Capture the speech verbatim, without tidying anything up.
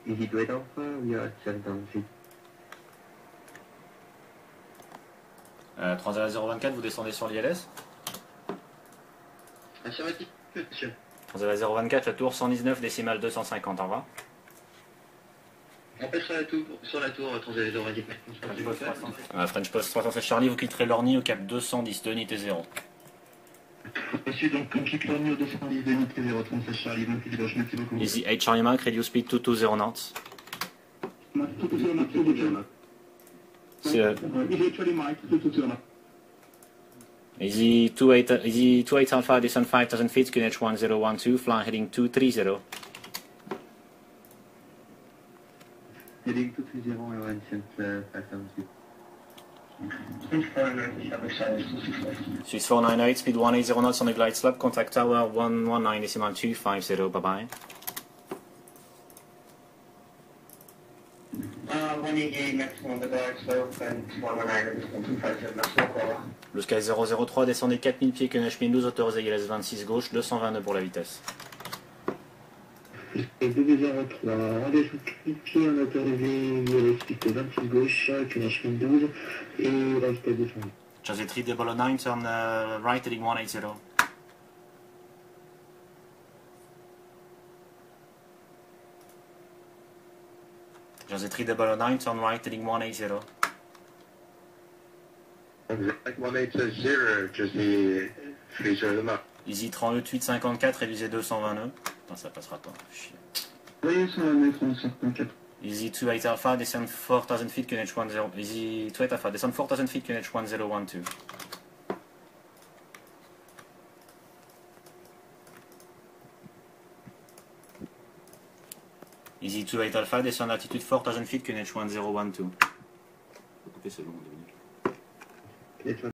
Easy to eight Alpha, we are at seven thousand feet. Euh, Transat zéro vingt-quatre, vous descendez sur l'I L S. Affirmatif, monsieur. Transat zéro vingt-quatre, la tour cent dix-neuf, décimale deux cent cinquante, au revoir. On pêche sur la tour, sur la tour Transat zéro vingt-quatre. Euh, French Post trois cent seize Charlie, vous quitterez l'Orny au cap deux cent dix, deux T zéro. Monsieur, donc on quitte l'Orny au deux cent dix, deux T zéro, trente-seize Charlie, donc merci beaucoup. Easy eight Charlie Mike, radio speed two two zero knots. C'est euh, Easy two eight, Easy two eight Alpha, descend five thousand feet, Q N H one zero one two, fly heading two three zero. Heading two three zero, and descent five thousand feet. Swiss four nine eight, speed one eight zero knots on the glide slope, contact tower one one nine decimal two five zero, bye bye. Uh, one eighty-eight maximum on the glide slope and one one nine two five zero maximum. Blue Sky zéro zéro trois, descendez quatre mille pieds, Q N H mille douze, autorisé I L S vingt-six gauche, deux cent vingt nœuds pour la vitesse. deux zéro trois, rendez-vous quatre mille pieds, on autorisé I L S vingt-six gauche, Q N H mille douze, et la vitesse descendue. José three double nine, turn uh, right heading one eight zero. José three double nine, turn right heading one eight zero. one eight zero, José three zero nine. Easy trente-huit cinquante-quatre, révisez deux cent vingt nœuds. Putain, ça passera pas. Chier. Oui, ça va mettre en cinquante-quatre. Easy two eight Alpha, descend four thousand feet, Q N H one zero. Easy two eight Alpha, descend four thousand feet, Q N H one zero one two. Easy two eight Alpha, descend altitude four thousand feet, Q N H one zero one two. Couper, c'est long, deux minutes.